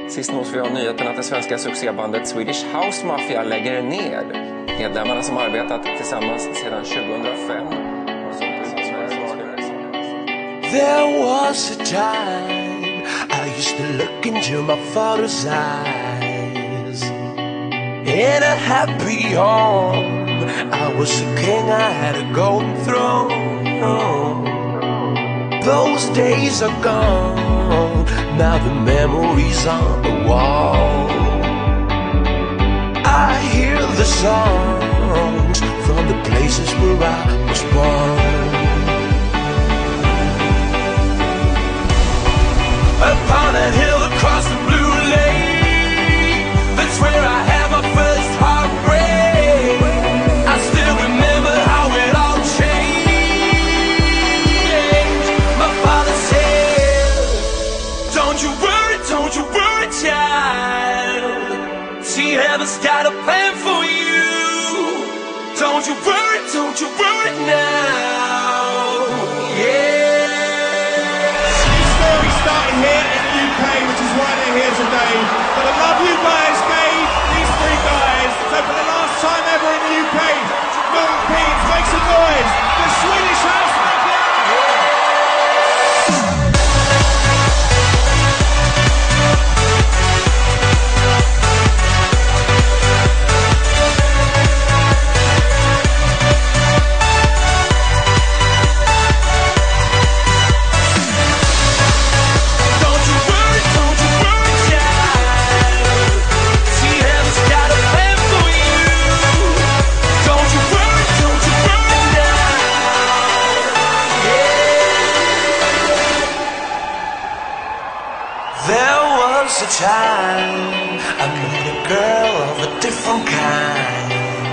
Sist nås vi av nyheten att det svenska succébandet Swedish House Mafia lägger ner. Medlemmarna som arbetat tillsammans sedan 2005. There was a time I used to look into my father's eyes. In a happy home, I was a king, I had a golden throne. Those days are gone, now the memories on the wall. I hear the songs from the places where I was born. Upon a hill across the blue lake, that's where I had my first heartbreak. I still remember how it all changed. My father said, don't you worry, child. See, heaven's got a plan for you. Don't you worry now. Yeah. Starting here in the UK, which is why they're here today. But the love you guys gave these three guys. So for the last time ever in the UK, Milton Keynes, make some noise. The Swedish House Mafia. A time I met a girl of a different kind.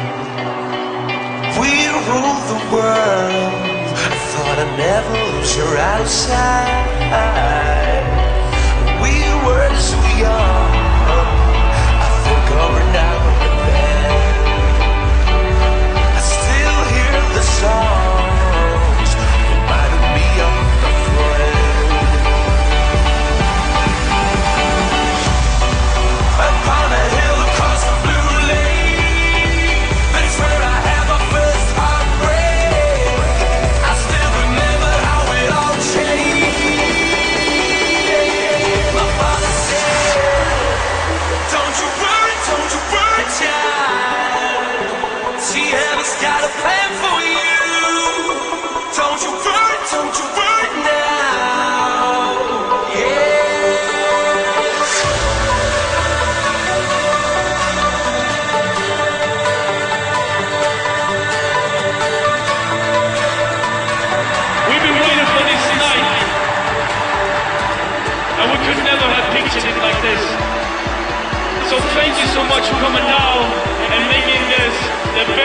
We ruled the world. I thought I'd never lose her out of sight. We were so young. I think of her now and then. I still hear the songs reminding me of a friend. Upon a hill across the blue lake, that's where I had my first heartbreak. I still remember how it all changed. My father said, don't you worry, child. See, heaven's got a plan for you. Don't you worry now. Yeah. Like this. So thank you so much for coming down and making this the